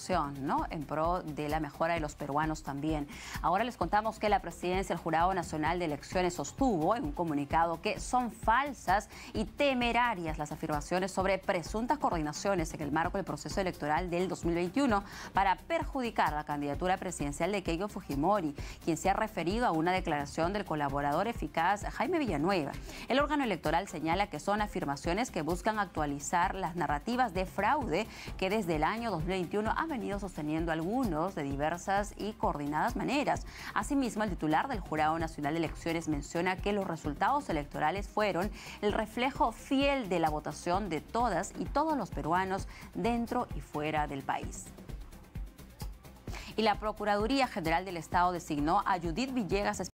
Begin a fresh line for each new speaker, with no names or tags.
corrupción, ¿no?, en pro de la mejora de los peruanos también. Ahora les contamos que la presidencia del Jurado Nacional de Elecciones sostuvo en un comunicado que son falsas y temerarias las afirmaciones sobre presuntas coordinaciones en el marco del proceso electoral del 2021 para perjudicar la candidatura presidencial de Keiko Fujimori, quien se ha referido a una declaración del colaborador eficaz Jaime Villanueva. El órgano electoral señala que son afirmaciones que buscan actualizar las narrativas de fraude que desde el año 2021 han venido sosteniendo algunos de diversas y coordinadas maneras. Asimismo, el titular del Jurado Nacional de Elecciones menciona que los resultados electorales fueron el reflejo fiel de la votación de todas y todos los peruanos dentro y fuera del país. Y la Procuraduría General del Estado designó a Judith Villegas